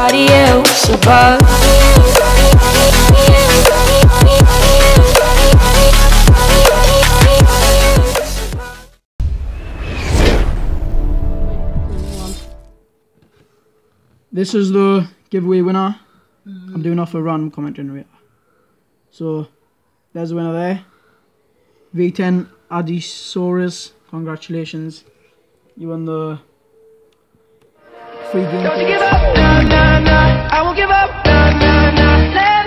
everybody else above. This is the giveaway winner. I'm doing off a random comment generator. So there's the winner there. V10 Adisaurus. Congratulations. You won the free game. Don't you give up, nah, nah, nah. I won't give up, nah, nah, nah. Let